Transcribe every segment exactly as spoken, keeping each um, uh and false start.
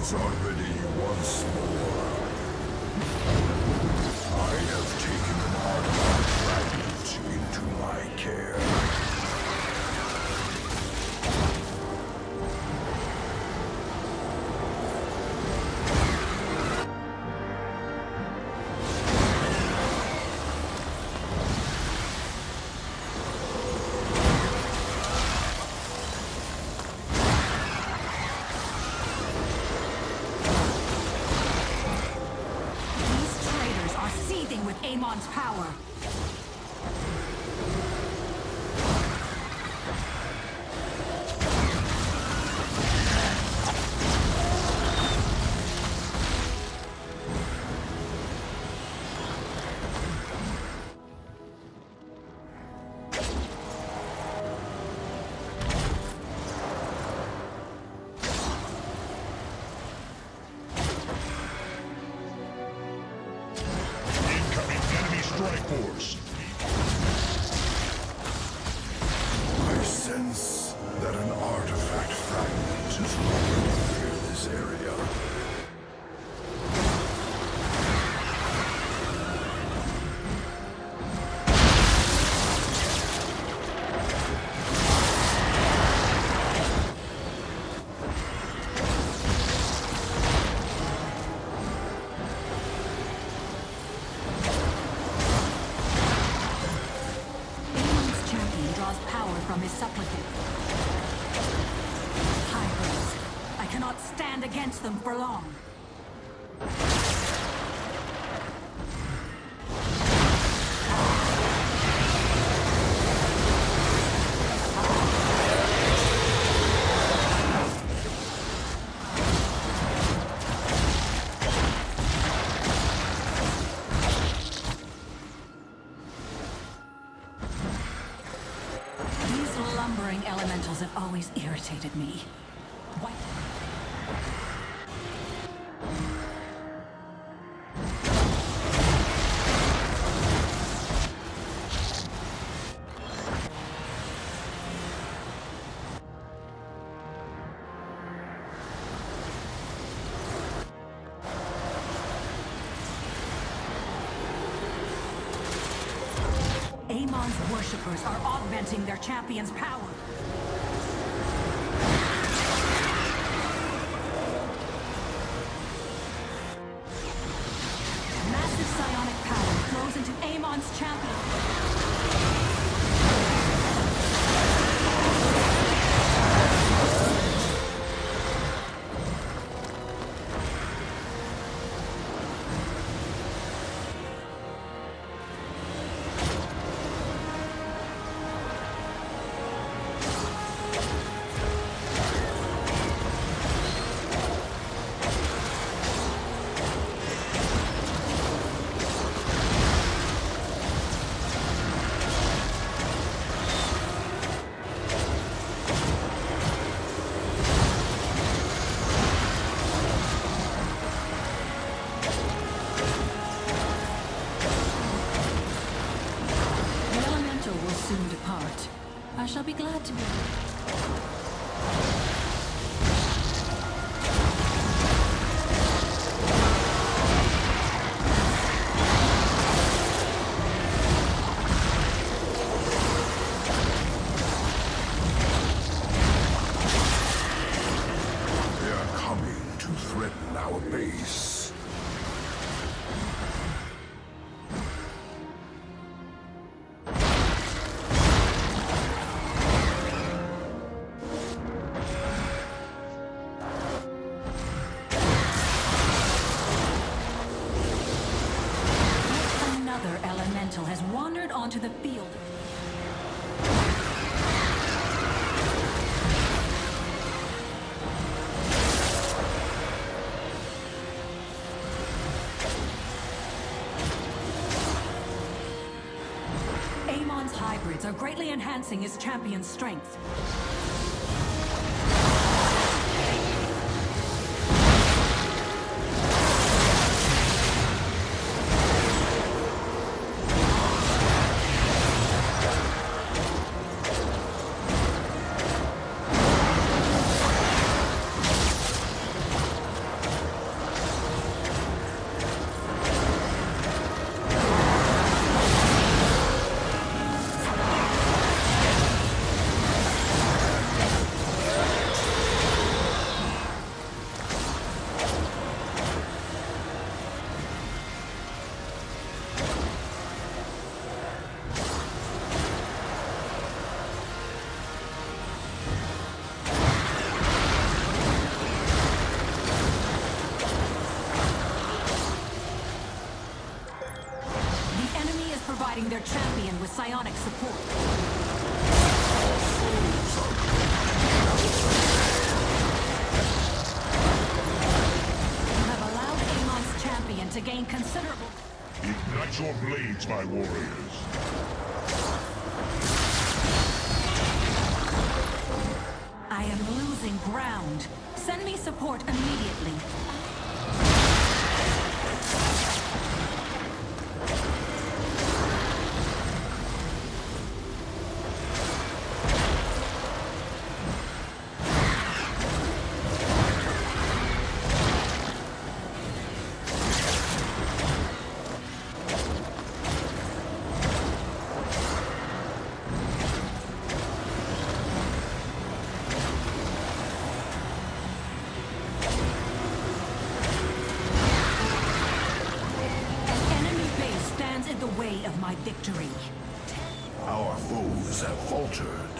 Aeons are ready once more. I have taken an artifact fragment into my care. Amon's power. I sense that an artifact fragment is moving near this area. From his supplicant. Hybrids. I cannot stand against them for long. Lumbering elementals have always irritated me. Why? Amon's worshippers are augmenting their champion's power. Massive psionic power flows into Amon's champion. Soon depart. I shall be glad to be. They are coming to threaten our base. Elemental has wandered onto the field. Amon's hybrids are greatly enhancing his champion's strength. champion with psionic support. You have allowed Amon's champion to gain considerable... Ignite your blades, my warriors. I am losing ground. Send me support immediately. Of my victory. Our foes have faltered.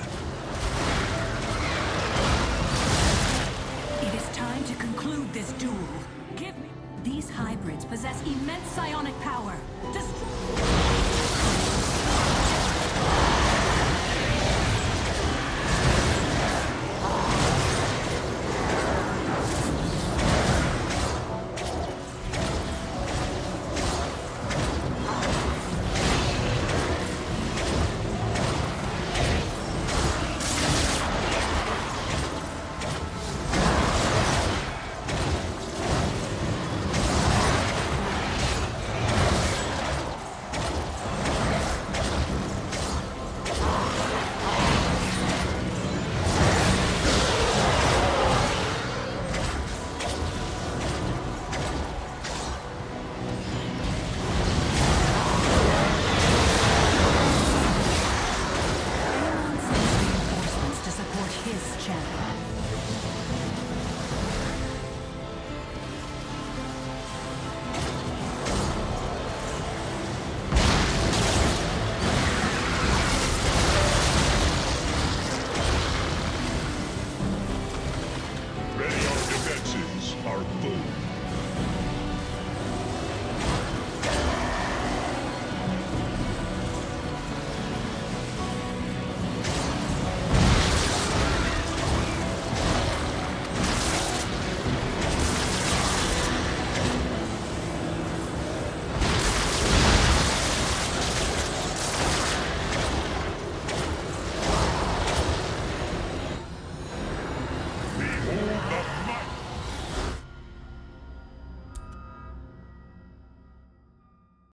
It is time to conclude this duel. Give me... These hybrids possess immense psionic power. Destroy... his champion.